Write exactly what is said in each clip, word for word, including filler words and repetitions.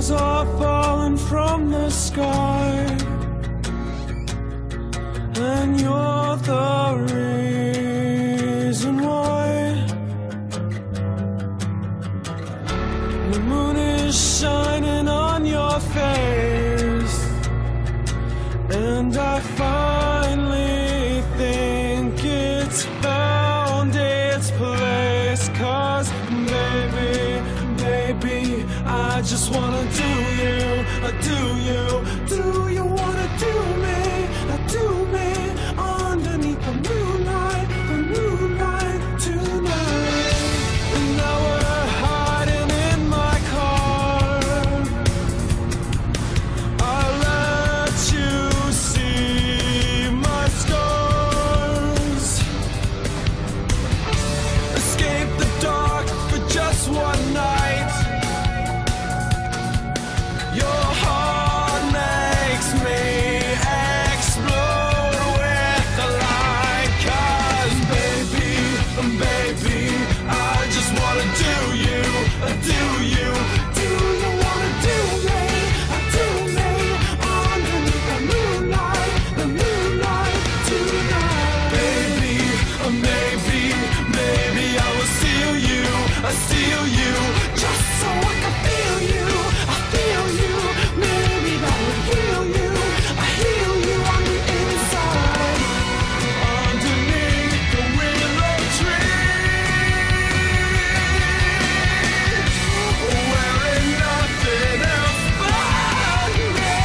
stars are falling from the sky, and you're the reason why. The moon is shining on your face, and I finally think it's found its place. 'Cause baby, baby, I just wanna do you, I do you, do you wanna do me, I do me, underneath the moonlight, the moonlight tonight. And now we're hiding in my car, I'll let you see my scars. Escape the dark for just one night. Your heart makes me explode with the light. 'Cause baby, baby, I just wanna do you, do you, do you wanna do me, do me, underneath the moonlight, the moonlight tonight. Baby, maybe, maybe I will steal you, I steal you, just so I can feel you, I feel you. Maybe that will heal you, I heal you on the inside. Underneath the willow tree, where ain't nothing else but me.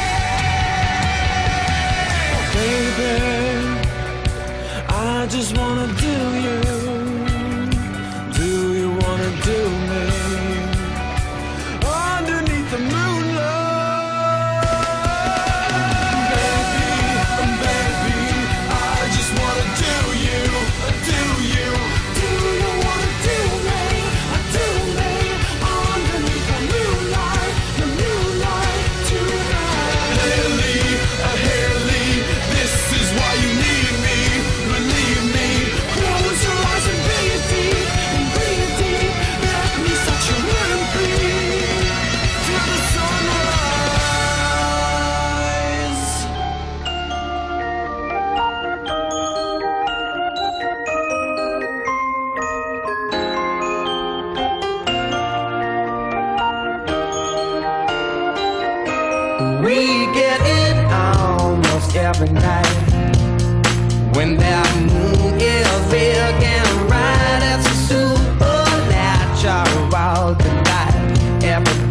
Baby, I just wanna do you. Do you wanna do me? Underneath the moonlight. Baby, baby, I just wanna do you, do you, do you wanna do me, do me, underneath the moonlight, the moonlight tonight. Haley, Haley, this is why you need me, believe me. Close your eyes and breathe deep, and breathe deep. Let me set you and breathe till the sunrise. We get it almost every night when that moon is big and bright. It's a supernatural delight. Every